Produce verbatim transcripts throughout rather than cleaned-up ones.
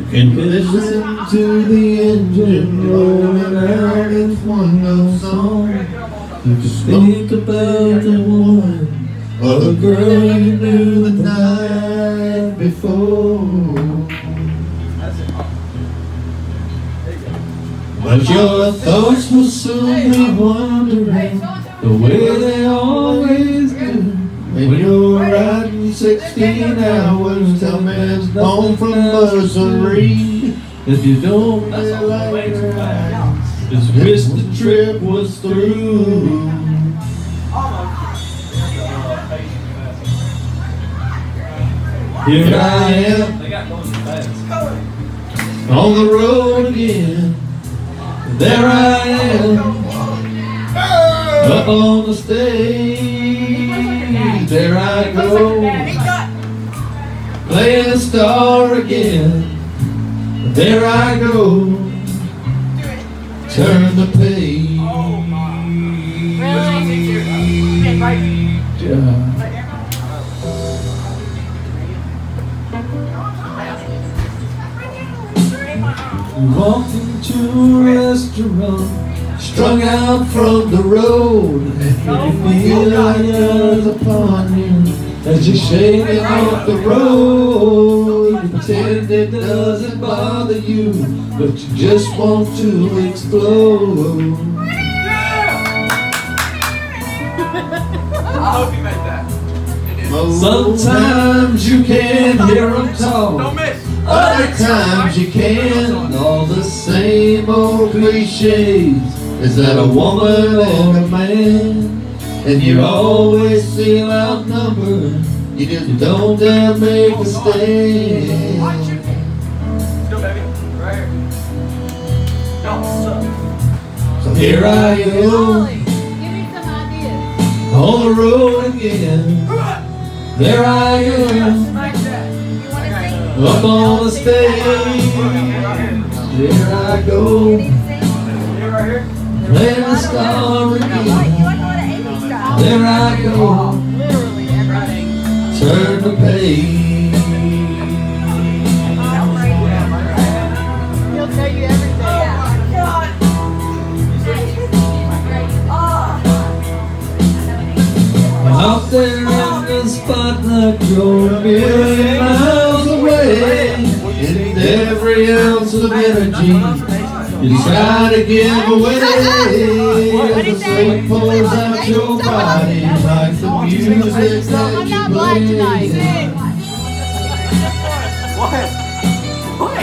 And listen to the engine rolling out its one love song. You just think about the one or the girl you knew the night before. But your thoughts will soon be wandering the way they always do. When you're riding sixteen hours, tell me home from Missouri. If you don't feel like it right, just wish the trip was through. Here I am on the road again. There I am up on the stage. There I go, playing a star again. There I go, turn the page. We walked into a restaurant, strung out from the road, and you feel like eyes upon you as you're shaking off the road. You pretend it doesn't bother you, but you just want to explode. I hope you made that. Sometimes you can hear them talk, Don't miss. other times you can. All the same old cliches. Is that a woman or a man? And you're always feel outnumbered. You just don't dare make a stand. Still, baby. Right here. Don't suck. So here I go, Give me some ideas. on the road again. There I go, Like that. up on the stage. There I go, Here, right here. playing the star again. There I go, Literally everything. turn the page. He'll tell you everything. Out there in the spotlight, you're a million miles away. In every ounce of energy you try to give away. The sweat pours out your body like the music that I'm you not black play. tonight. What? What?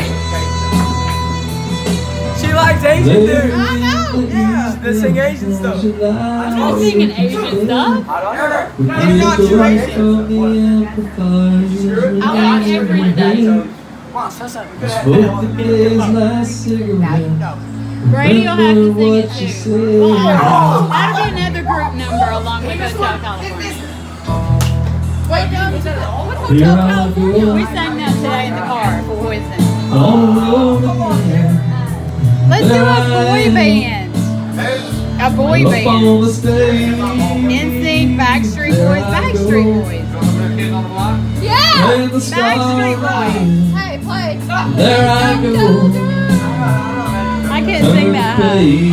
She likes Asian dudes. I know. Yeah. They sing Asian stuff. I'm not singing Asian stuff. I don't know. We They get got the you right Asian. from the amplifiers. I watch every day. Mom, that's not good. Smoke the day's last cigarette. Brady will have to Remember sing what it you too. said. Oh, that'll be another group number along with Hotel California. Wait, no, what's Here Hotel I California? go. We sang that today in the car for Poison. On the road again. Let's do a boy band. A boy Up band. on the stage. N Sync, Backstreet Boys, Backstreet Boys. Yeah! Playing the star Backstreet Boys. again. Hey, play. There I go. I can't sing that high.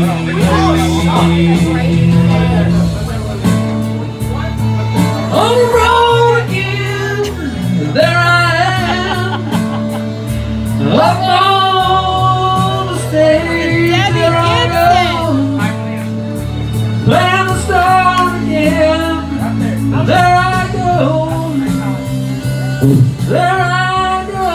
On the road again. There I am. Up on the stage. Debbie There I Gibson. go. Playing the star again. There I go. There I go.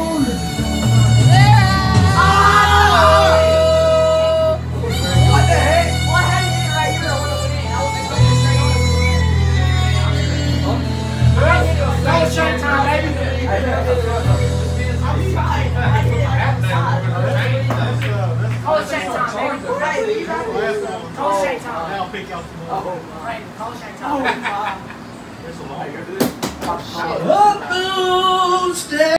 What the heck? What had you right here? I would have been in. I would have been straight on. That was shine time, baby. Call it shine time, baby. Call it shine time. I'll pick out some more. Oh, right. Call it shine time. There's a long. Up on stage.